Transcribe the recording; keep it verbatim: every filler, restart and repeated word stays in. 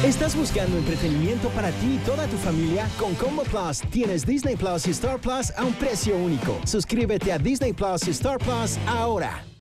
¿Estás buscando entretenimiento para ti y toda tu familia? Con Combo Plus tienes Disney Plus y Star Plus a un precio único. Suscríbete a Disney Plus y Star Plus ahora.